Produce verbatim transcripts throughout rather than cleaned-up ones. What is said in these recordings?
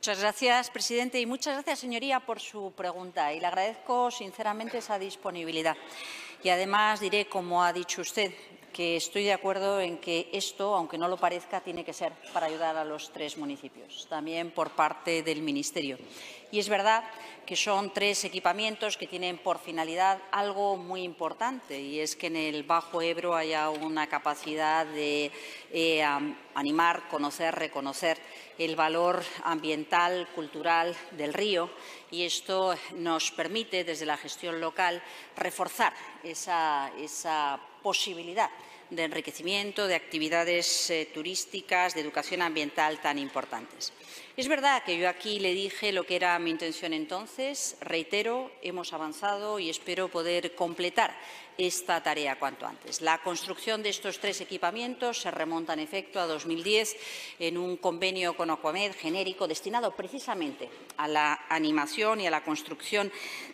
Muchas gracias, presidente, y muchas gracias, señoría, por su pregunta. Y le agradezco sinceramente esa disponibilidad. Y además diré, como ha dicho usted, que estoy de acuerdo en que esto, aunque no lo parezca, tiene que ser para ayudar a los tres municipios, también por parte del Ministerio. Y es verdad que son tres equipamientos que tienen por finalidad algo muy importante, y es que en el Bajo Ebro haya una capacidad de eh, animar, conocer, reconocer el valor ambiental, cultural del río, y esto nos permite, desde la gestión local, reforzar esa, esa posibilidad de enriquecimiento, de actividades eh, turísticas, de educación ambiental tan importantes. Es verdad que yo aquí le dije lo que era mi intención entonces. Reitero, hemos avanzado y espero poder completar esta tarea cuanto antes. La construcción de estos tres equipamientos se remonta, en efecto, a dos mil diez en un convenio con Aquamed genérico destinado precisamente a la animación y a la construcción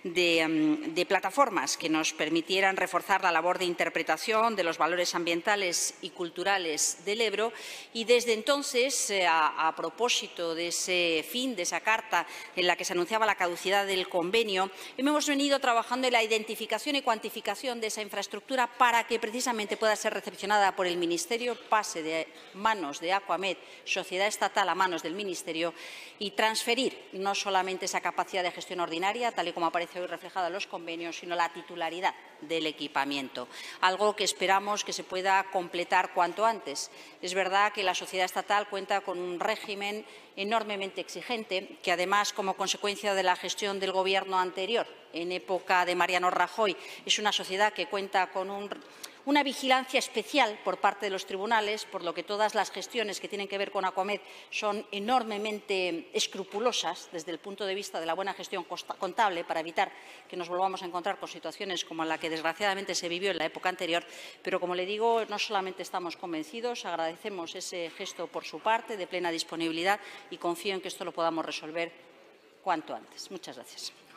de, de plataformas que nos permitieran reforzar la labor de interpretación de los valores ambientales y culturales del Ebro. Y desde entonces, a, a propósito de ese fin, de esa carta en la que se anunciaba la caducidad del convenio, hemos venido trabajando en la identificación y cuantificación de esa infraestructura para que precisamente pueda ser recepcionada por el Ministerio, pase de manos de Aquamed, sociedad estatal, a manos del Ministerio, y transferir no solamente esa capacidad de gestión ordinaria, tal y como aparece hoy reflejada en los convenios, sino la titularidad del equipamiento, algo que esperamos que se pueda completar cuanto antes. Es verdad que la sociedad estatal cuenta con un régimen enormemente exigente, que además, como consecuencia de la gestión del Gobierno anterior, en época de Mariano Rajoy, es una sociedad que cuenta con un, una vigilancia especial por parte de los tribunales, por lo que todas las gestiones que tienen que ver con Aquamed son enormemente escrupulosas desde el punto de vista de la buena gestión contable, para evitar que nos volvamos a encontrar con situaciones como la que desgraciadamente se vivió en la época anterior. Pero, como le digo, no solamente estamos convencidos, agradecemos ese gesto por su parte de plena disponibilidad y confío en que esto lo podamos resolver cuanto antes. Muchas gracias.